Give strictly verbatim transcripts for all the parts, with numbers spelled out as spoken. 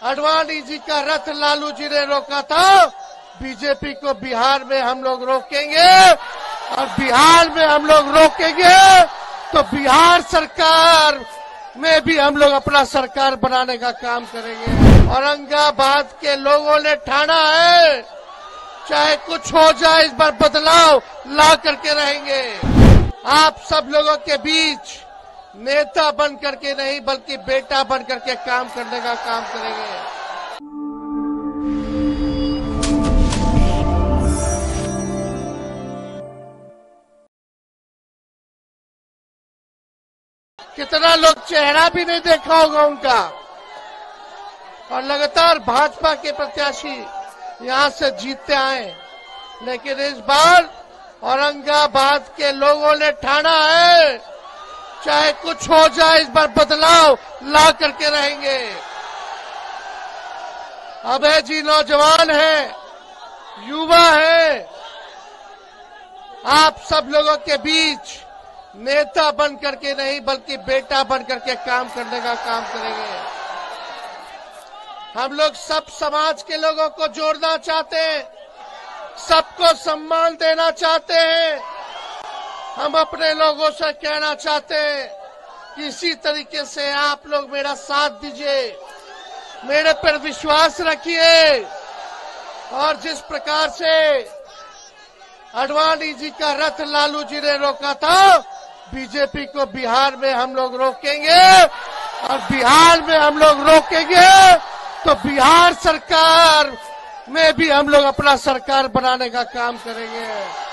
आडवाणी जी का रथ लालू जी ने रोका था, बीजेपी को बिहार में हम लोग रोकेंगे और बिहार में हम लोग रोकेंगे तो बिहार सरकार में भी हम लोग अपना सरकार बनाने का काम करेंगे। औरंगाबाद के लोगों ने ठाना है, चाहे कुछ हो जाए इस बार बदलाव ला करके रहेंगे। आप सब लोगों के बीच नेता बन करके नहीं बल्कि बेटा बन करके काम करने का काम करेंगे। कितना लोग चेहरा भी नहीं देखा होगा उनका, और लगातार भाजपा के प्रत्याशी यहां से जीतते आए, लेकिन इस बार औरंगाबाद के लोगों ने ठाना है, चाहे कुछ हो जाए इस बार बदलाव ला करके रहेंगे। अभय जी नौजवान है, युवा है, आप सब लोगों के बीच नेता बन करके नहीं बल्कि बेटा बन करके काम करने का काम करेंगे। हम लोग सब समाज के लोगों को जोड़ना चाहते हैं, सबको सम्मान देना चाहते हैं। हम अपने लोगों से कहना चाहते हैं कि इसी तरीके से आप लोग मेरा साथ दीजिए, मेरे पर विश्वास रखिए, और जिस प्रकार से आडवाणी जी का रथ लालू जी ने रोका था, बीजेपी को बिहार में हम लोग रोकेंगे और बिहार में हम लोग रोकेंगे तो बिहार सरकार में भी हम लोग अपना सरकार बनाने का काम करेंगे।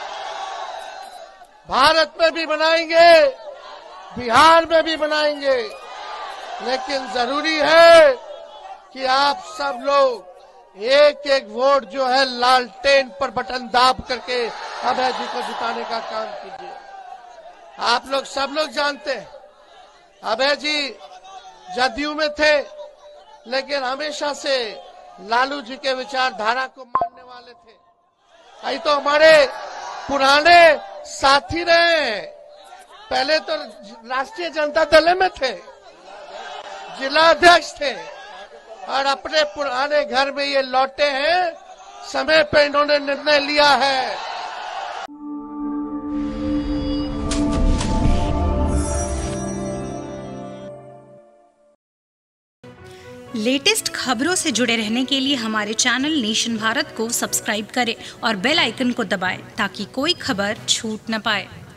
भारत में भी बनाएंगे, बिहार में भी बनाएंगे, लेकिन जरूरी है कि आप सब लोग एक एक वोट जो है लालटेन पर बटन दाब करके अभय जी को जिताने का काम कीजिए। आप लोग सब लोग जानते हैं, अभय जी जदयू में थे, लेकिन हमेशा से लालू जी के विचारधारा को मानने वाले थे। ये तो हमारे पुराने साथी रहे, पहले तो राष्ट्रीय जनता दल में थे, जिला अध्यक्ष थे, और अपने पुराने घर में ये लौटे हैं। समय पे इन्होंने निर्णय लिया है। लेटेस्ट खबरों से जुड़े रहने के लिए हमारे चैनल नेशन भारत को सब्सक्राइब करें और बेल आइकन को दबाएं ताकि कोई खबर छूट न पाए।